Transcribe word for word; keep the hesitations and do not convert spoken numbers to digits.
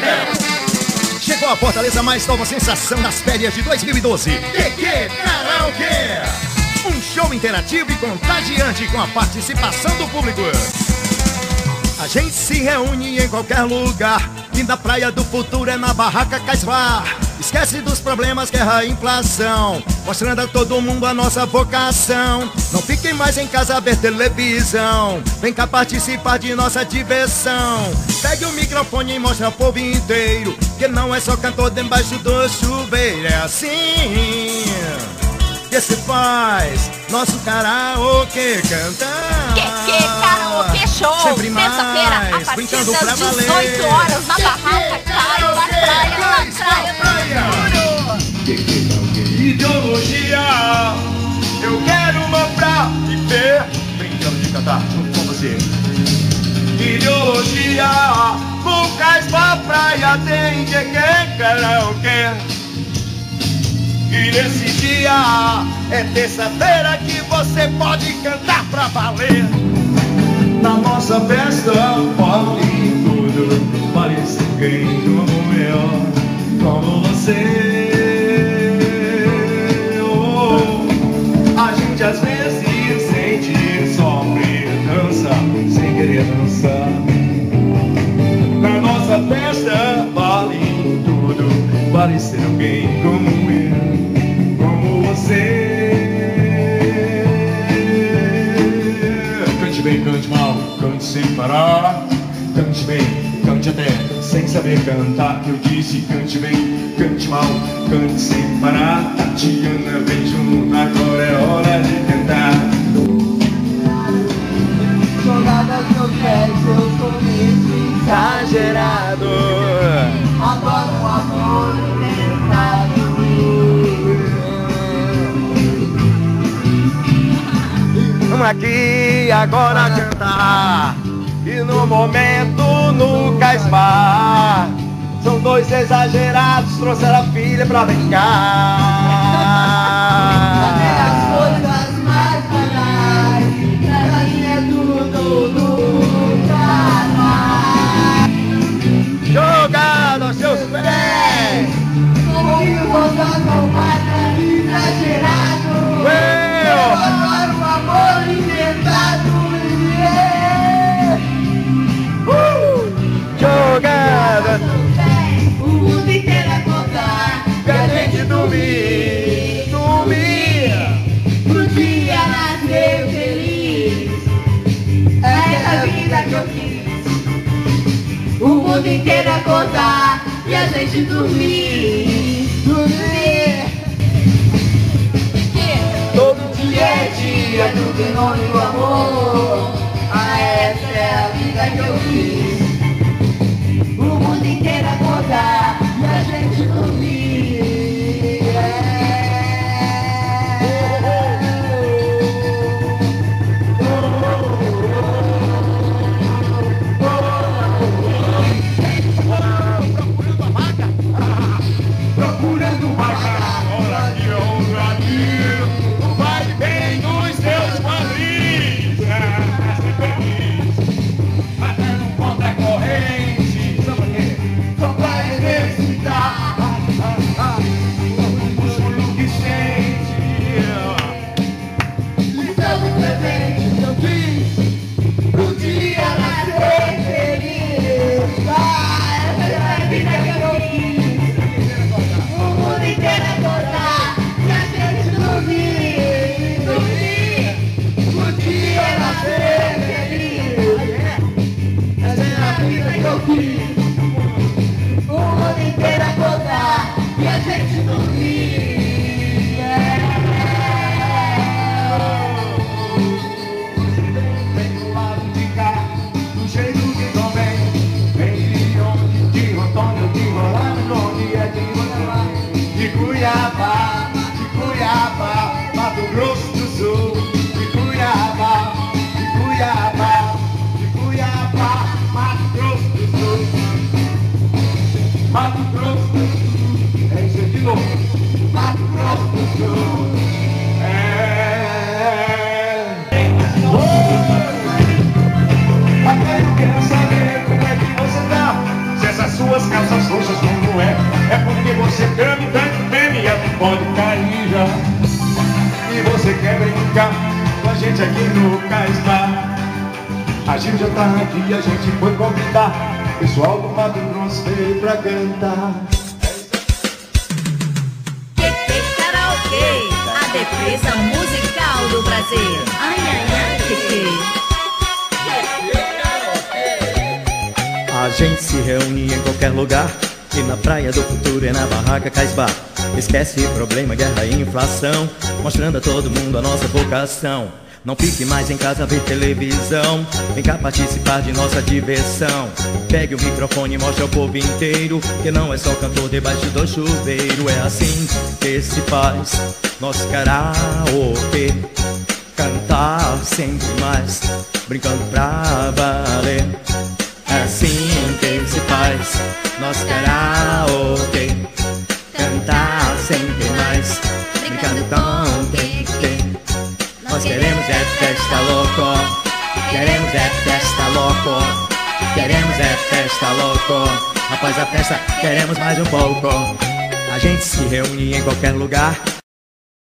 Chegou a Fortaleza mais nova sensação das férias de dois mil e doze. Q Q Karaokê. Um show interativo e contagiante com a participação do público. A gente se reúne em qualquer lugar e na praia do futuro é na Barraca Caisvar. Esquece dos problemas, guerra e inflação, mostrando a todo mundo a nossa vocação. Não fiquem mais em casa a ver televisão, vem cá participar de nossa diversão. Pegue o microfone e mostra ao povo inteiro que não é só cantor debaixo do chuveiro. É assim que se faz nosso karaokê cantar. Q Q Karaokê Show, terça-feira, a partir das dezoito horas, na Barraca Caisvar, praia, na praia, praia. Ideologia, eu quero mostrar e ver, brincando de cantar junto com você. Ideologia, no Caisvar praia tem Q Q Karaokê. E nesse dia é terça-feira que você pode cantar pra valer. Na nossa festa vale tudo, parece quem como eu, como você. Oh, a gente às vezes sente, sofre, dança, sem querer dançar. Na nossa festa vale tudo, parecer alguém como eu, como você. Cante bem, cante mal, cante sem parar. Cante bem, cante até sem saber cantar. Eu disse cante bem, cante mal, cante sem parar. Tatiana, vem junto, agora é hora de cantar. Jogadas no pé, eu sou mesmo exagerado. Adoro o amor inventado. Vamos aqui agora cantar. E no momento no Caisvar são dois exagerados, trouxeram a filha pra brincar. Cadê as coisas mais banais? Pra mim é tudo nunca mais. Jogado aos seus pés. Como que você não vai exagerado? Eu adoro o amor inventado. Jogada, o mundo inteiro a contar que a gente dormir, dormir. Um dia nasceu feliz, essa vida que eu fiz. O mundo inteiro a contar e a gente dormir, dormir. Todo dia é dia do demônio do amor. Ah, essa é a vida que eu fiz. O mundo inteiro a contar e a gente dormir. Procurando a vaca, procurando vaca. Olha aqui, olha aqui. Vai bem nos seus quadris. Feliz. Até não conta porque você cama e tanto meme, tu pode cair já. E você quer brincar com a gente aqui no Caisbar. A gente já tá aqui, a gente foi convidar o pessoal do Mato Grosso veio pra cantar. Que que karaokê, a defesa musical do Brasil. Ai, ai, ai, que que. A gente se reúne em qualquer lugar, e na praia do futuro é na barraca Caisbar. Esquece problema, guerra e inflação, mostrando a todo mundo a nossa vocação. Não fique mais em casa a ver televisão, vem cá participar de nossa diversão. Pegue o microfone e mostre ao povo inteiro que não é só cantor debaixo do chuveiro. É assim que se faz nosso karaokê, cantar sempre mais, brincando pra valer. É assim que se faz nosso karaokê, cantar sempre mais, brincando com quem quem. Nós queremos é festa louco, queremos é festa louco, queremos é festa louco. Após a festa queremos mais um pouco. A gente se reúne em qualquer lugar,